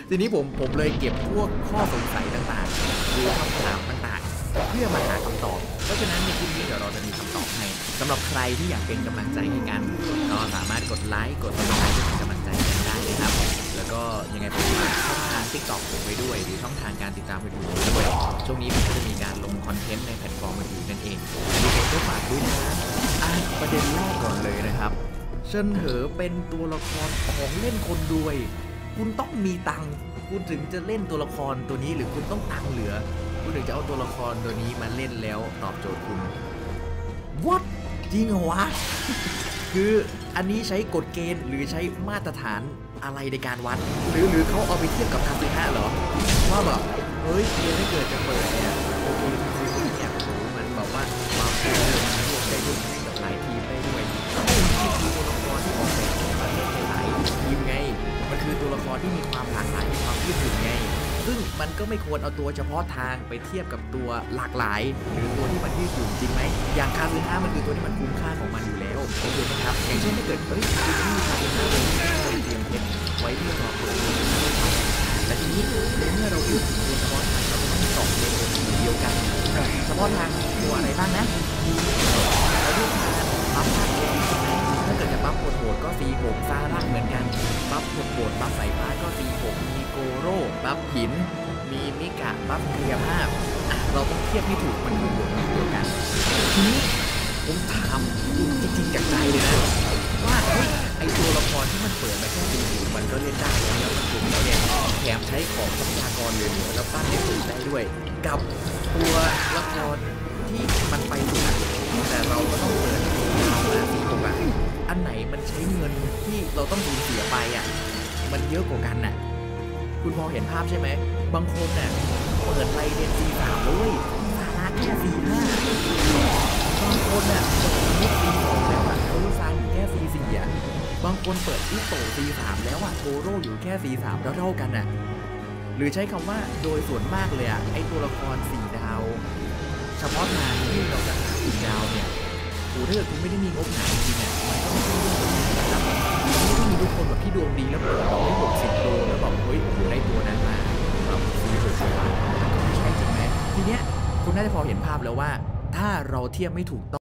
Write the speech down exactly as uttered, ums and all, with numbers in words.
ทีนี้ผมผมเลยเก็บพวกข้อสงสัยต่างๆหรือคำถามต่างๆเพื่อมาหาคำตอบเพราะฉะนั้นในคลิปนี้เดี๋ยวเราจะมีคำตอบให้สำหรับใครที่อยากเป็นกำลังใจให้กันก็สามารถกดไลค์กดติดตามเป็นกำลังใจกันได้นะครับแล้วก็ยังไงผมฝากช่องทาง ติ๊กต็อก ผมไว้ด้วยหรือช่องทางการติดตามอื่นๆด้วยช่วงนี้ผมก็จะมีการลงคอนเทนต์ในแพลตฟอร์มอื่นๆนั่นเองมีคนก็ฝากด้วยนะอ่ะประเด็นแรกก่อนเลยนะครับเชิญเหอเป็นตัวละครของเล่นคนรวยคุณต้องมีตังค์คุณถึงจะเล่นตัวละครตัวนี้หรือคุณต้องตังค์เหลือคุณถึงจะเอาตัวละครตัวนี้มาเล่นแล้วตอบโจทย์คุณ What จริงเหรอวะ คืออันนี้ใช้กฎเกณฑ์หรือใช้มาตรฐานอะไรในการวัดหรือหรือเขาเอาไปเทียบกับคาสิโนะเหรอว่าแบบเฮ้ยเกมไม่เกิดจะเปิดเนี่ยโอเคคาสิโนะเนี่ยโหมันแบบว่ามาเปิดรวมได้ด้วยกับหลายทีมได้ด้วยไอ้นี่คือตัวละครที่ออกแบบมาเล่นในหลายทีมไงมันคือตัวละครที่มีความหลากหลายมีความยืดหยุ่นไงซึ่งมันก็ไม่ควรเอาตัวเฉพาะทางไปเทียบกับตัวหลากหลายหรือตัวที่มันยืดหยุ่นจริงไหมอย่างคาสิโนะมันคือตัวที่มันคุ้มค่าของมันอยู่แล้วโอเคไหมครับอย่างเช่นถ้าเกิดเฮ้ยคุณนี่คาสิโนะเลยที่เตรียมเพชรไว้เพื่อรอเปิดแต่ทีนี้ในเมื่อเราพูดถึงตัวเฉพาะทางเราก็ต้องสอบในตัวเดียวกันเฉพาะทางตัวอะไรบ้างนะมีเราเลือกทางบัฟภาคเองใช่ไหมถ้าเกิดจะบัฟโหดๆก็ซีหกซาร่าเหมือนกันบัฟโหดๆบัฟสายฟ้าก็ซีหกมีโกโร่บัฟหินมีมิกะบัฟเทียภาพอ่ะเราต้องเทียบให้ถูกมันคือบทเดียวกันทีนี้ผมถามจริงๆจากใจเลยนะว่าเฮ้ยไอตัวละครที่มันเปิดมาแค่ซีหกมันก็เล่นได้แล้วมันถูกแล้วเนี่ยแถมใช้ของทรัพยากรเหลือๆแล้วปั้นได้ถูกได้ด้วยกับตัวละครที่มันไปถูกแต่เราก็ต้องเปิดมาซีหกอ่ะอันไหนมันใช้เงินที่เราต้องสูญเสียไปอ่ะมันเยอะกว่ากันน่ะคุณพอเห็นภาพใช่ไหมบางคนน่ะเปิดไรเดนซีสามเลยสาระแค่ซีห้าบางคนน่ะเปิดมุกซีสองแล้วอ่ะเขาซานอยู่แค่ซีสี่อ่ะบางคนเปิดอิโตซีสามแล้วอ่ะโทโร่อยู่แค่ซีสามเท่าๆกันน่ะหรือใช้คำว่าโดยส่วนมากเลยอ่ะไอตัวละครสี่ดาวเฉพาะทางที่เราจะหาสี่ดาวเนี่ยโอ้ถ้าเกิดคุณไม่ได้มีงบหนาจริงๆเนี่ยมันก็ไม่ใช่เรื่องของนะครับไม่ได้มีทุกคนแบบที่ดวงดีแล้วเปิดเราได้หกสิบโลแล้วบอกเฮ้ยได้ตัวนั้นมาแบบซีหกสิบบาทมันก็ไม่ใช่จริงไหมทีเนี้ยคุณน่าจะพอเห็นภาพแล้วว่าถ้าเราเทียบไม่ถูกต้อง